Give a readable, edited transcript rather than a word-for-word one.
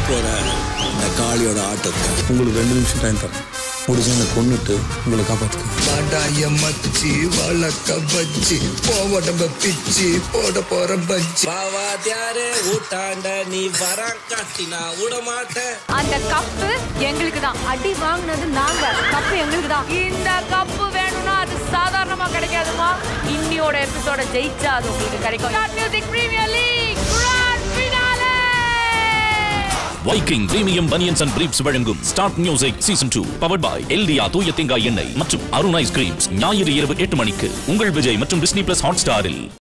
போற இந்த காளியோட ஆட்டத்தை உங்களுக்கு 2 நிமிஷம் டைம் தரேன். முடிஞ்ச என்னை கொன்னுட்டு உங்களை காப்பாற்றுக்க. வாடாய மச்சி வழக்க பச்சி போவடம்ப பிச்சி போட போற பச்சி பாவாத்தியாரே ஊட்டாண்ட நீ வரான் காட்டினா விட மாட்டேன். அந்த கப்பு எங்களுக்கு தான். அடி வாங்கினது நாங்க, கப்பு எங்களுக்கு தான். இந்த கப்பு வேணும்னா அது சாதாரணமா கிடைக்காதுமா. இன்னியோட எபிசோட ஜெயிச்சா அது உங்களுக்கு கிடைக்கும். Music premier league grand finale. Viking premium banians and briefs வழங்கும் start music season 2 powered by எல்டியா தூய தேங்காய் எண்ணெய் மற்றும் அருண் ஐஸ்கிரீம்ஸ். ஞாயிறு இரவு 8 மணிக்கு உங்கள் விஜய் மற்றும் டிஸ்னி பிளஸ் ஹாட் ஸ்டாரில்.